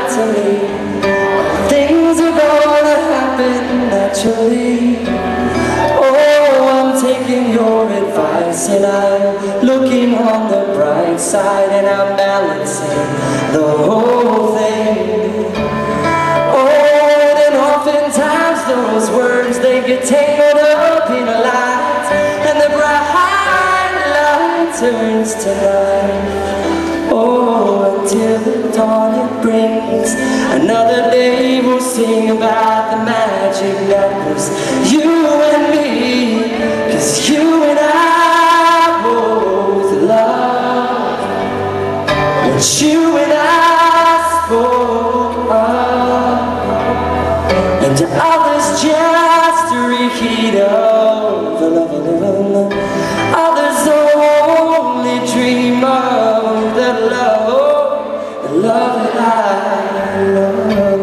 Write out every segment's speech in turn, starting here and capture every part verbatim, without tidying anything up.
lied to me. Things are gonna happen naturally. Oh, I'm taking your advice and I'm looking on the bright side, and I'm balancing the whole thing. Oh, and oftentimes those words, they get tangled up in a light, and the bright light turns to night. Oh, until the dawn it brings another day, we'll sing about the magic that was you and me. 'Cause you and I both love what you and I spoke of, and to others just a repeat of the love, love, love, love. Others only dream of the love, the love that I love.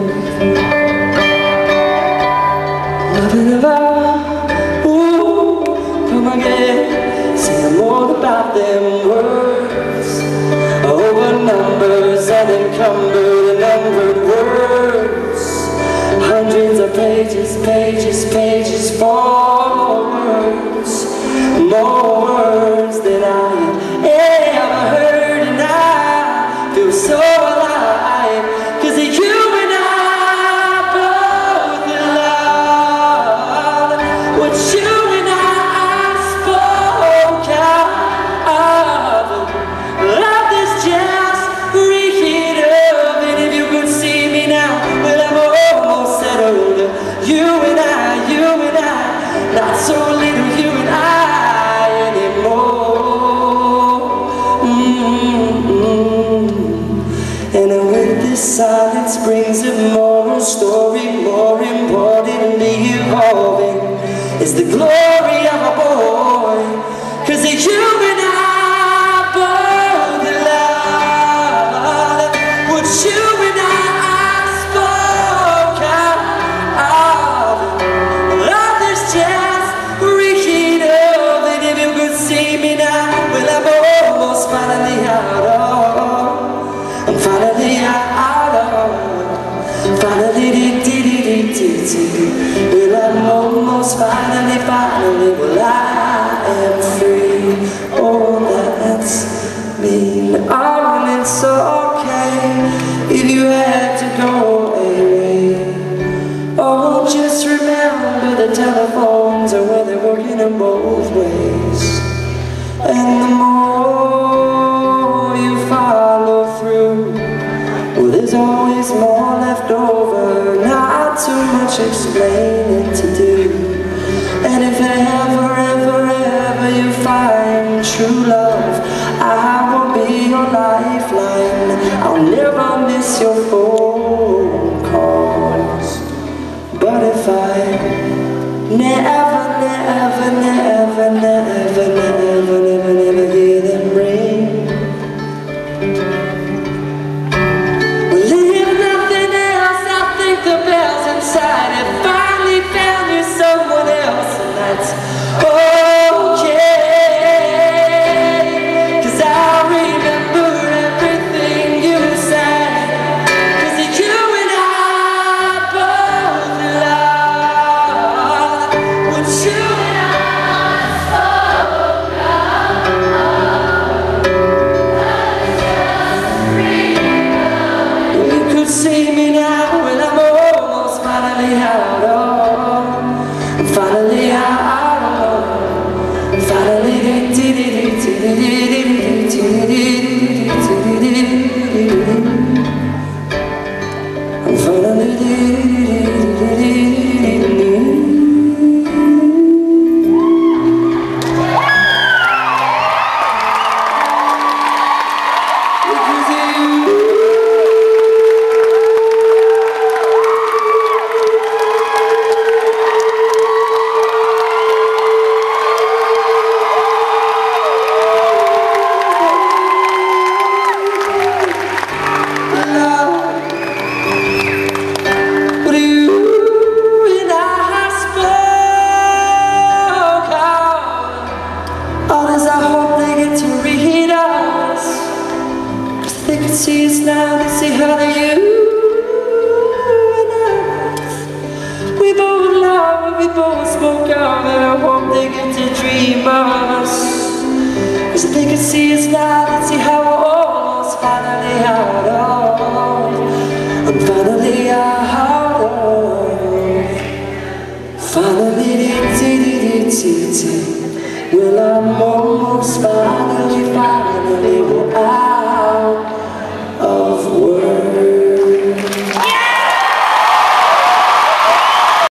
Loving about, ooh, come again, sing more about them words, over numbers unencumbered, numbered words, hundreds of pages, pages, pages, more words, more words than I have ever heard, and I feel so alive, 'cause you and I both love what you and I spoke of. Love is just reheat of, and if you could see me now, well, I'm almost settled. You and I, you and I, not so little you and I anymore. Mm-hmm. And with this silence brings a moral story, more importantly evolving, is the glory of a boy. 'Cause you and I both love what you and I spoke of. Love is just reheat of, and if you could see me now, well, I'm almost finally out of, I'm finally out of, finally dee dee dee dee dee. Well, I'm almost finally, finally, well, I am free. Oh, that's mean. Oh, and it's okay if you had to go away. Oh, just remember the telephones are where they're working in both ways. And the more you follow through, well, there's always more left over, not too much explaining to do. And if ever, ever, ever you find true love, I will be your lifeline. I'll never miss your phone calls. But if I never, never, never, never, never, never, never hear them ring, well, if nothing else, I think the bells inside have finally found you someone else, and that's okay. 'Cause I remember everything you said, 'cause you and I both love what you and I spoke of. Well, you could see me now, well, I'm almost finally out of, I'm finally out of, I'm finally dee dee dee dee dee dee dee dee dee. I'm finally dee dee dee dee dee. Because of you. See us now, they see how they use we get to dream us. Cause they could see us now, they'd see how we're almost finally out of. I'm finally out of. Finally, dee-dee-dee-dee-dee. Well, I'm almost finally, finally